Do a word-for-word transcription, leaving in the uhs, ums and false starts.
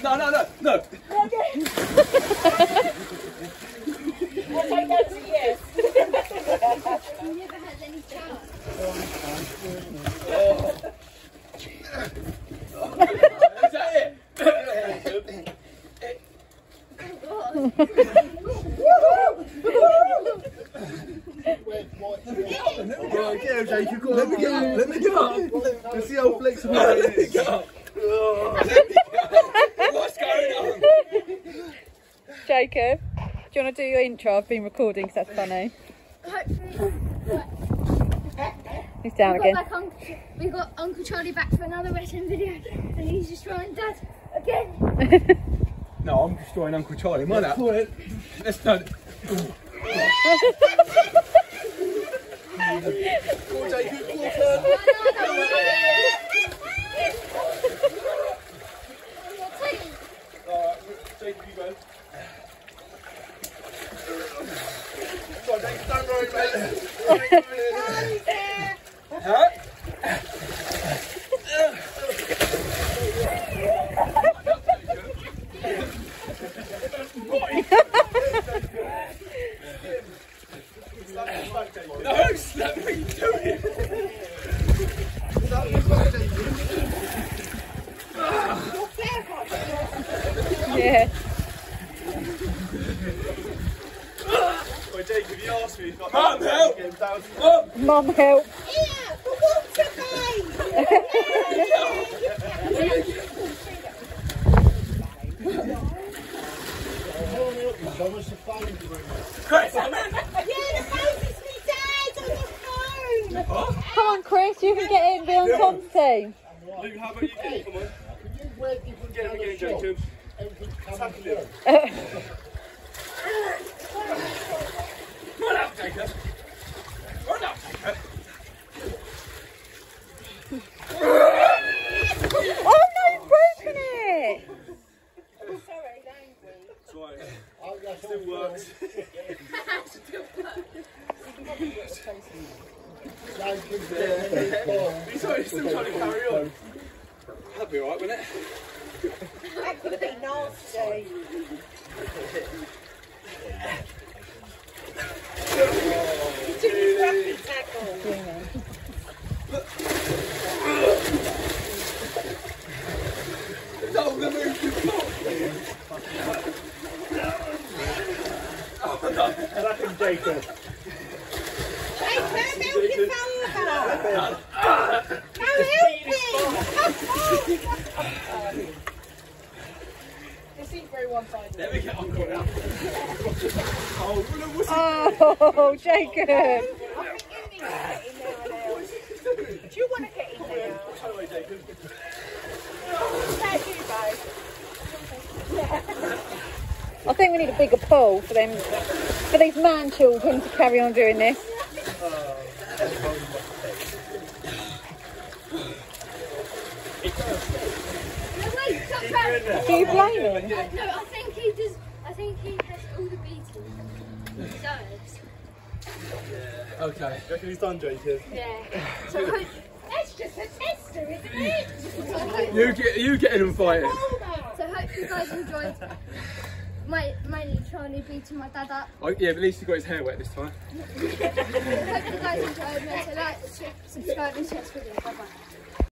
No, no, no, no. Okay. I'll take that as a yes. You never had any chance. Is that it? Right, get him, Jake. You've got let me get up. Let me get up. Let's see how flexible it is. Get up. What's going on? Jacob, do you want to do your intro? I've been recording because that's funny. Hopefully. He's down we again. got, back Uncle, we got Uncle Charlie back for another wrestling video, and he's destroying Dad again. No, I'm destroying Uncle Charlie. Mind that. Let's do it. Come on, Jacob. Come on, Alright, Jacob, you go. Come on, Jacob, don't worry, mate. Huh? No, slap me to it. Yeah. Well, Jacob, you asked me if I Mum, help! get him down. Mum! Mum, help. Yeah, for water, mate. Chris, I'm in! Yeah, the phone is me, Dad, on the phone. Come on, Chris, you can get in, be on Tom's team. Luke, how about you get him? Come on. Get him again, Jacob. Tackle him. Run out, Jacob! Run out, Jacob! Oh no, you've broken it! Sorry, angry. It's all right. Still works. He's sorry, still trying to carry on. That'd be alright, wouldn't it? That could be nasty. You took his rugby tackle. No, the move you've got! Slap him, Jacob. Hey, turn down your father. Go help me. This ain't very one-sided. There we go, Uncle now. Oh, look, what's Oh, Jacob. I think you need to get in there now. Do you want to get in there? How away, Jacob? That's you, babe. I think we need a bigger pool for them, for these man children to carry on doing this. No, wait, stop that. Do you blame him? No, I think he does. I think he has all the beating he deserves. Okay. Do you reckon he's done, Jacob? Yeah. So hope, That's just a tester, isn't it? You get, you get in and fight it. so hope you guys enjoyed my mainly trying to beating my dad up. Oh, yeah, but at least he got his hair wet this time. Hope you guys enjoyed. Make sure to like, subscribe, and share this video. Bye bye.